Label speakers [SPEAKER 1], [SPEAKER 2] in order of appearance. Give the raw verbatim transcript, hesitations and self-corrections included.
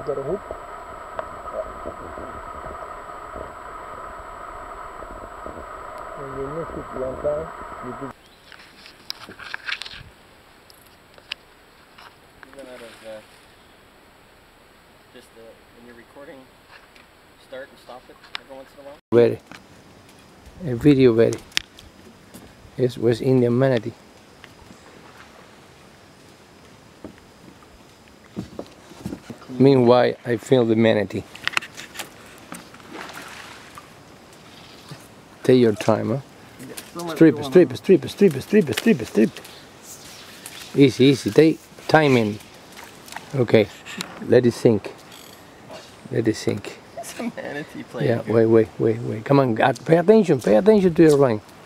[SPEAKER 1] got a hook. And you miss it one time, you do.
[SPEAKER 2] You run out of uh, just uh, when you're recording, start and stop it every once in a while?
[SPEAKER 1] Very. A video very. It was in the Manatee. Meanwhile, I film the Manatee. Take your time, huh?
[SPEAKER 2] Yeah,
[SPEAKER 1] Strip, strip, strip, strip, strip, strip, strip. Easy, easy. Take timing. Okay, let it sink. Let it sink.
[SPEAKER 2] It's a manatee playing.
[SPEAKER 1] Yeah, wait, wait, wait, wait. Come on, God, pay attention, pay attention to your line.